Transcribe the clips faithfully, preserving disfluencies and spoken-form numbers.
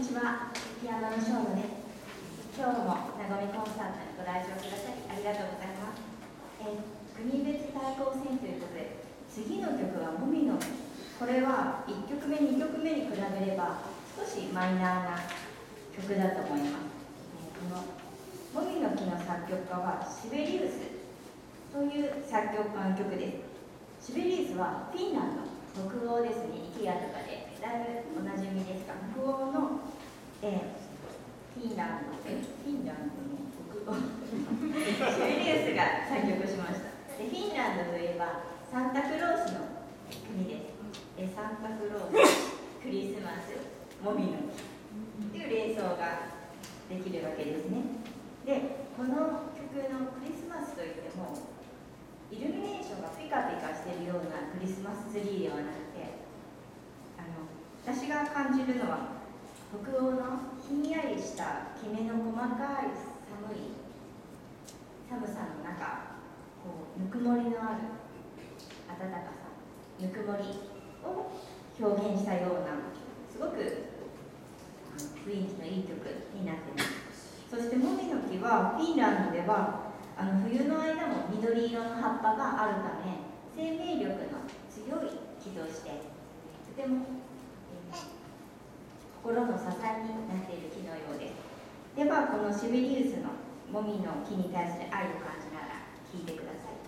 にちは。ピアノのショーノです。今日もなごみコンサートにご来場くださりありがとうございます。えー、国別対抗戦ということで、次の曲はもみの木。これはいっきょくめ、にきょくめに比べれば少しマイナーな曲だと思います。えー、このもみの木の作曲家はシベリウスという作曲家の曲です。シベリウスはフィンランド、北欧ですね、イケアとかでだいぶおなじみですが、北欧の、えー、フィンランド、えフィンランドの北欧シベリウスが作曲しました。でフィンランドといえばサンタクロースの国です。でサンタクロース、クリスマス、もみの木という連想ができるわけですね。でこの曲のクリスマスといってもイルミネーションがピカピカしているようなクリスマスツリーではなくて、あの私が感じるのは北欧のひんやりしたきめの細かい寒い寒さの中、こうぬくもりのある暖かさ、ぬくもりを表現したようなすごく雰囲気のいい曲になっています。そしてもみの木はフィンランドではあの冬の間も緑色の葉っぱがあるため生命力の強い木としてとても、えー、心の支えになっている木のようです。ではこのシベリウスのもみの木に対する愛を感じながら聴いてください。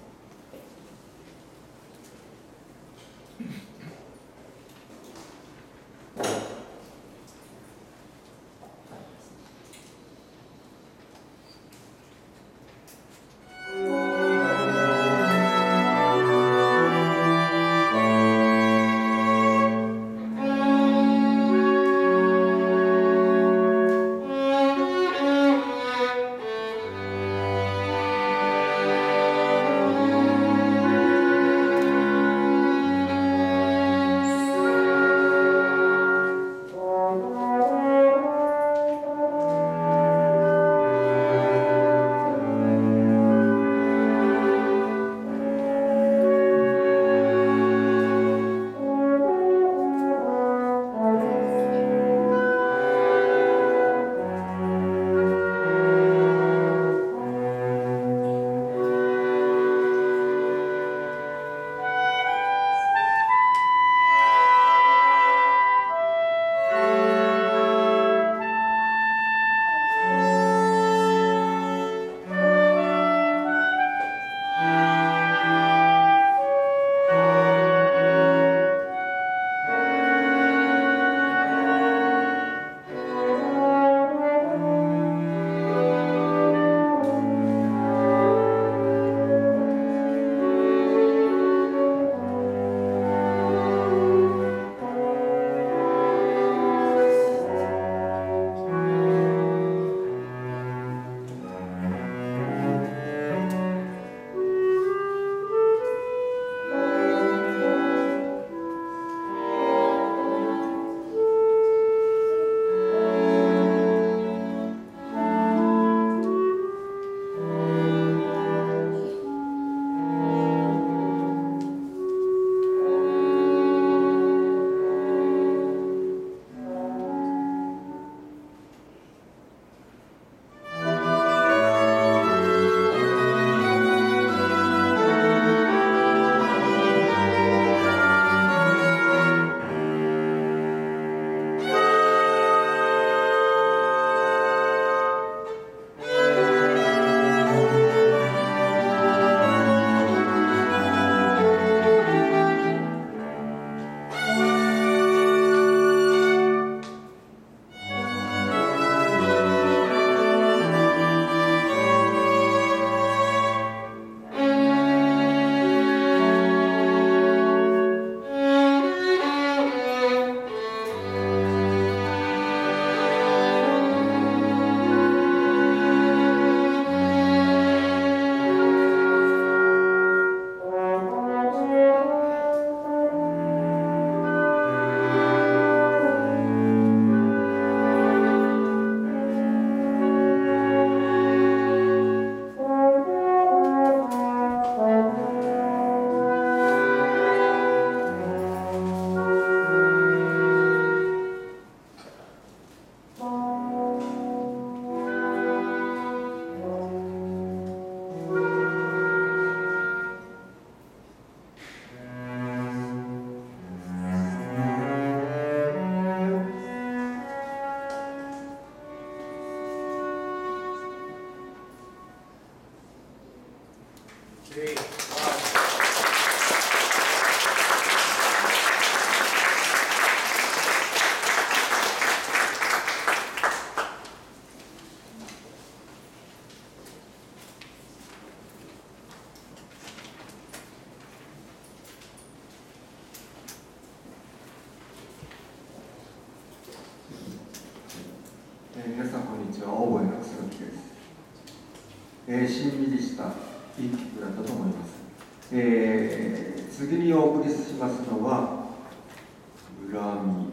ちは覚えなくするわけです。えー、しんみりしたいい曲だったと思います。えー、次にお送りしますのは「恨み」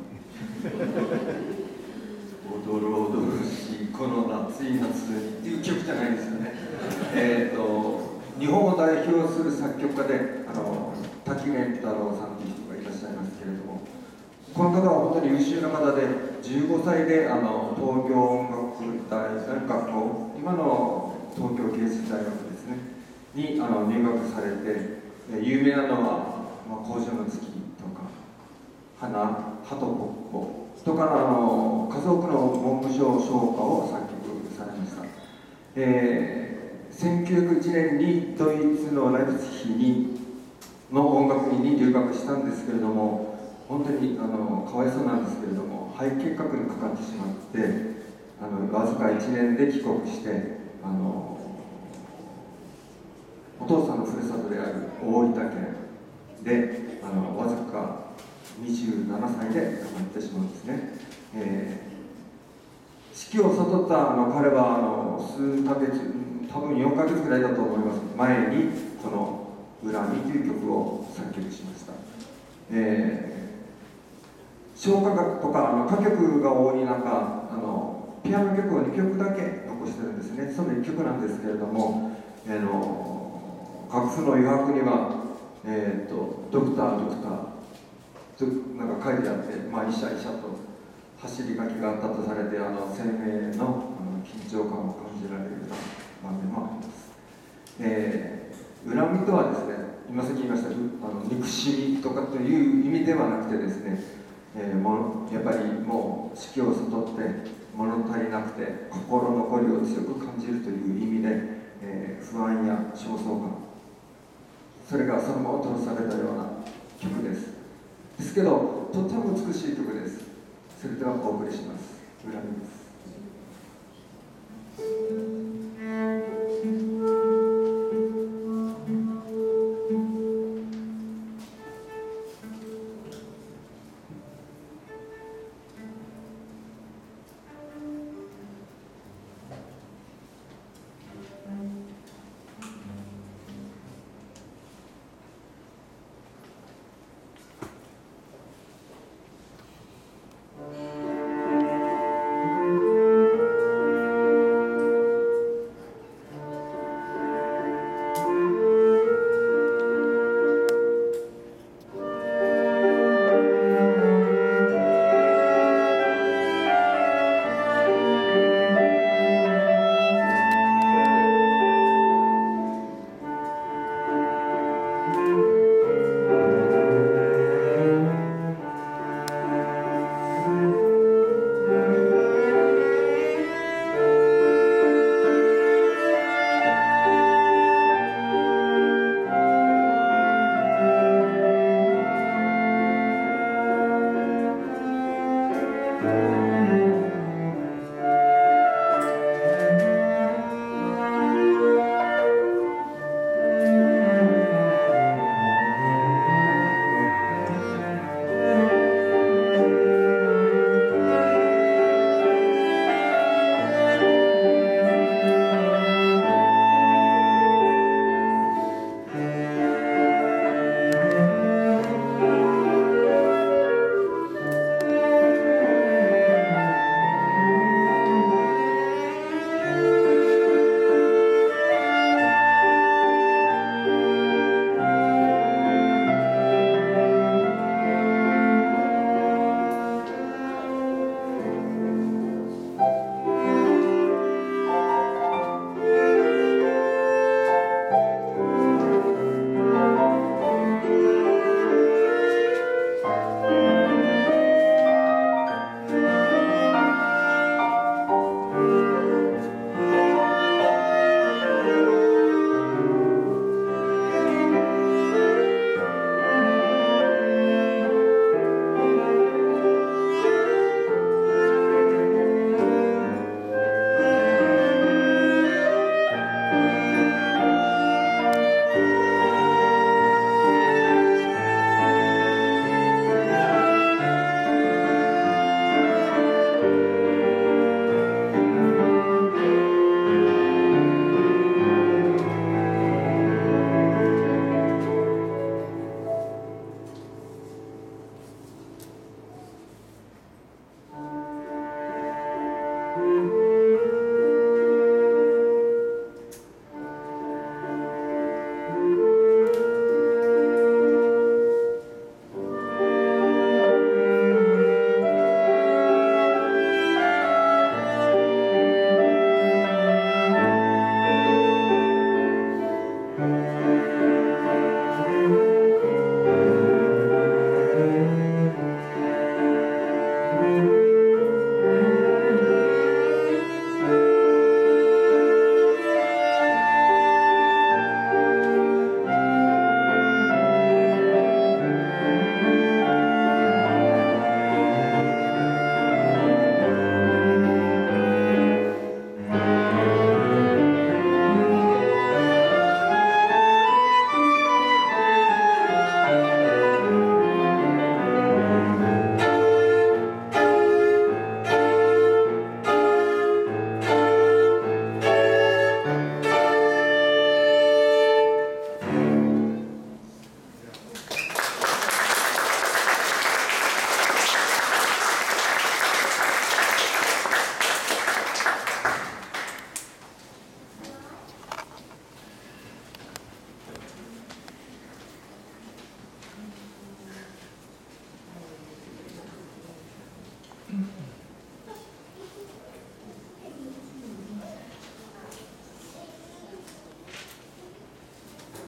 おどろおどろしいこの夏い夏にっていう曲じゃないですよね。えーと日本を代表する作曲家であの滝源太郎さんという人がいらっしゃいますけれども、この方は本当に優秀な方で、じゅうごさいであの東京音楽大学校、今の東京芸術大学ですねにあの入学されて、有名なのは「まあ、工場の月」とか「花」「鳩ぽっぽ」とかあの数多くの文部省唱歌を作曲されました。えーせんきゅうひゃくいちねんにドイツのライプツィヒにの音楽院に留学したんですけれども、本当にあのかわいそうなんですけれども肺結核にかかってしまって、あのわずかいちねんで帰国して、あのお父さんのふるさとである大分県であのわずかにじゅうななさいで亡くなってしまうんですね。えー死期を悟ったあの彼はあの数ヶ月、多分よんかげつぐらいだと思います前にこの「恨み」という曲を作曲しました。えー、唱歌楽とかあの歌曲が多い中、あのピアノ曲をにきょくだけ残してるんですね。そのいっきょくなんですけれども、あの楽譜の余白には、えーと「ドクタードクター」なんか書いてあって、まあ、医者医者と走り書きがあったとされて、あの生命のあの緊張感を感じられるような場面もあります。えー、恨みとはですね、今さっき言いましたあの憎しみとかという意味ではなくてですね、えー、もやっぱりもう死期を悟って物足りなくて心残りを強く感じるという意味で、えー、不安や焦燥感、それがそのまま通されたような曲です。ですけどとても美しい曲です。それではお送りします。恨みです。 す。